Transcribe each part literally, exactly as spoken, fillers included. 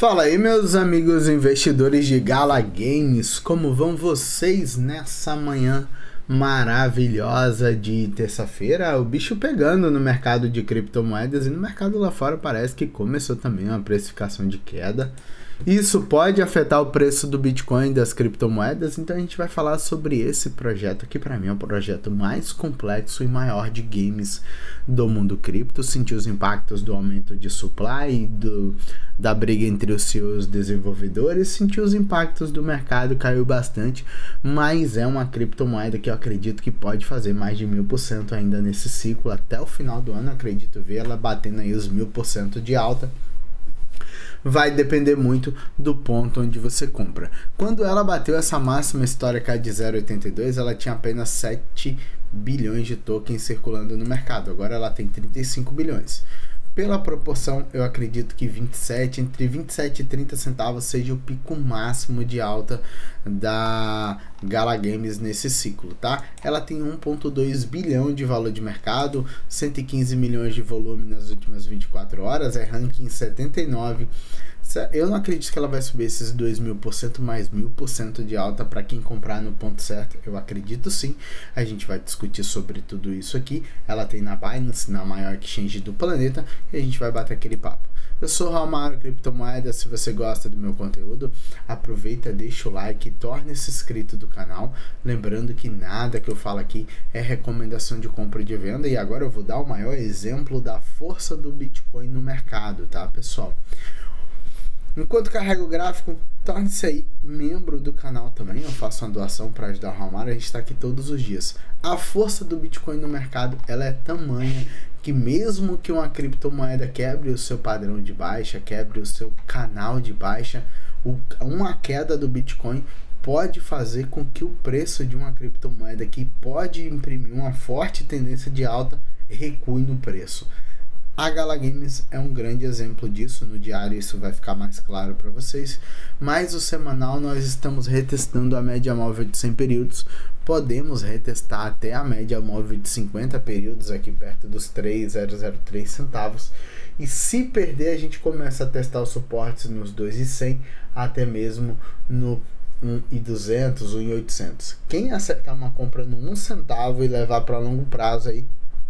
Fala aí, meus amigos investidores de Gala Games, como vão vocês nessa manhã maravilhosa de terça-feira? O bicho pegando no mercado de criptomoedas e no mercado lá fora parece que começou também uma precificação de queda. Isso pode afetar o preço do Bitcoin e das criptomoedas, então a gente vai falar sobre esse projeto que para mim é o projeto mais complexo e maior de games do mundo cripto. Sentir os impactos do aumento de supply, do, da briga entre os seus desenvolvedores, sentir os impactos do mercado, caiu bastante, mas é uma criptomoeda que eu acredito que pode fazer mais de mil por cento ainda nesse ciclo, até o final do ano, acredito ver ela batendo aí os mil por cento de alta. Vai depender muito do ponto onde você compra. Quando ela bateu essa máxima histórica de zero vírgula oitenta e dois, ela tinha apenas sete bilhões de tokens circulando no mercado. Agora ela tem trinta e cinco bilhões. Pela proporção, eu acredito que vinte e sete, entre vinte e sete e trinta centavos seja o pico máximo de alta da Gala Games nesse ciclo, tá? Ela tem um vírgula dois bilhão de valor de mercado, cento e quinze milhões de volume nas últimas vinte e quatro horas, é ranking setenta e nove. Eu não acredito que ela vai subir esses dois mil por cento, mais mil por cento de alta para quem comprar no ponto certo. Eu acredito sim. A gente vai discutir sobre tudo isso aqui. Ela tem na Binance, na maior exchange do planeta, e a gente vai bater aquele papo. Eu sou o Ramaro Criptomoeda. Se você gosta do meu conteúdo, aproveita, deixa o like e torne-se inscrito do canal. Lembrando que nada que eu falo aqui é recomendação de compra e de venda. E agora eu vou dar o maior exemplo da força do Bitcoin no mercado, tá, pessoal? Enquanto carrega o gráfico, torne-se aí membro do canal também. Eu faço uma doação para ajudar o Ramaro. A gente está aqui todos os dias. A força do Bitcoin no mercado, ela é tamanha que mesmo que uma criptomoeda quebre o seu padrão de baixa, quebre o seu canal de baixa, o, uma queda do Bitcoin pode fazer com que o preço de uma criptomoeda que pode imprimir uma forte tendência de alta recue no preço. A Gala Games é um grande exemplo disso. No diário isso vai ficar mais claro para vocês, mas o semanal nós estamos retestando a média móvel de cem períodos. Podemos retestar até a média móvel de cinquenta períodos aqui perto dos três vírgula zero zero três centavos, e se perder a gente começa a testar os suportes nos dois e cem, até mesmo no um e duzentos, um e oitocentos. Quem acertar uma compra no um centavo e levar para longo prazo aí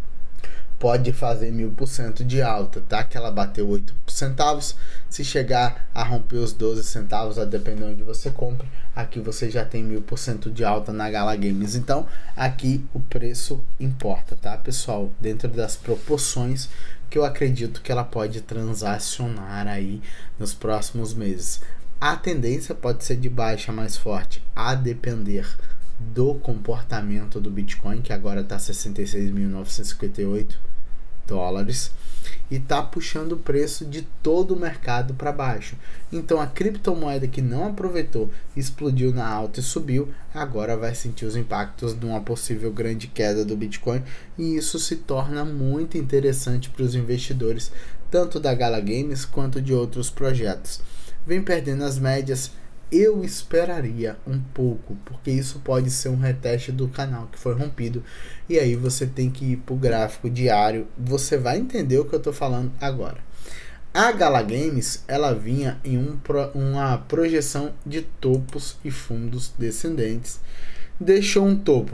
pode fazer mil por cento de alta, tá? Que ela bateu oito centavos. Se chegar a romper os doze centavos, a depender onde você compra, aqui você já tem mil por cento de alta na Gala Games. Então, aqui o preço importa, tá, pessoal? Dentro das proporções que eu acredito que ela pode transacionar aí nos próximos meses. A tendência pode ser de baixa mais forte, a depender do comportamento do Bitcoin, que agora está sessenta e seis mil novecentos e cinquenta e oito dólares e está puxando o preço de todo o mercado para baixo. Então a criptomoeda que não aproveitou, explodiu na alta e subiu, agora vai sentir os impactos de uma possível grande queda do Bitcoin, e isso se torna muito interessante para os investidores, tanto da Gala Games quanto de outros projetos. Vem perdendo as médias. Eu esperaria um pouco, porque isso pode ser um reteste do canal que foi rompido, e aí você tem que ir para o gráfico diário. Você vai entender o que eu estou falando agora. A Gala Games, ela vinha em um, uma projeção de topos e fundos descendentes, deixou um topo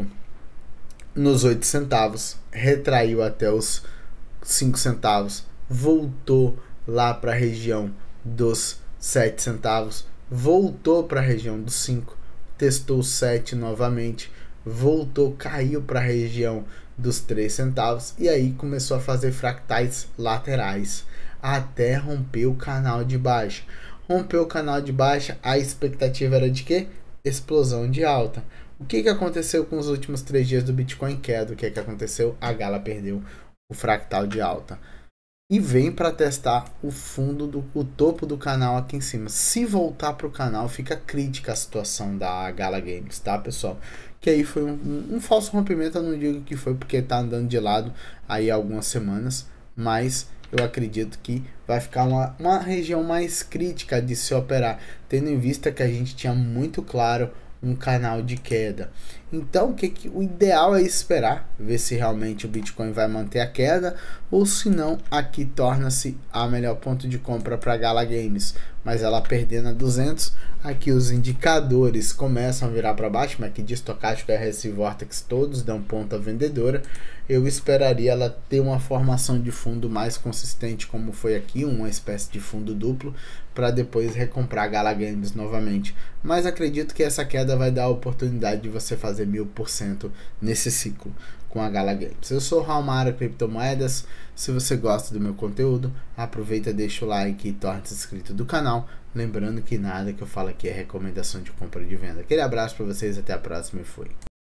nos oito centavos, retraiu até os cinco centavos, voltou lá para a região dos sete centavos, voltou para a região dos cinco, testou sete novamente, voltou, caiu para a região dos três centavos, e aí começou a fazer fractais laterais até romper o canal de baixa. Rompeu o canal de baixa, a expectativa era de quê? Explosão de alta. O que, que aconteceu com os últimos três dias do Bitcoin queda? O que, que aconteceu? A Gala perdeu o fractal de alta e vem para testar o fundo do o topo do canal aqui em cima. Se voltar para o canal, fica crítica a situação da Gala Games, tá, pessoal? Que aí foi um, um, um falso rompimento. Eu não digo que foi porque tá andando de lado aí há algumas semanas, mas eu acredito que vai ficar uma, uma região mais crítica de se operar, tendo em vista que a gente tinha muito claro um canal de queda. Então, o que, que o ideal é esperar, ver se realmente o Bitcoin vai manter a queda, ou se não, aqui torna-se a melhor ponto de compra para a Gala Games. Mas ela perdendo a duzentos, aqui os indicadores começam a virar para baixo, mas aqui de estocástico, R S I Vortex, todos dão ponta vendedora. Eu esperaria ela ter uma formação de fundo mais consistente, como foi aqui, uma espécie de fundo duplo, para depois recomprar a Gala Games novamente. Mas acredito que essa queda vai dar a oportunidade de você fazer mil por cento nesse ciclo com a Gala Games. Eu sou o Raulmara Criptomoedas. Se você gosta do meu conteúdo, aproveita, deixa o like e torne-se inscrito do canal. Lembrando que nada que eu falo aqui é recomendação de compra ou de venda. Aquele abraço para vocês, até a próxima e fui.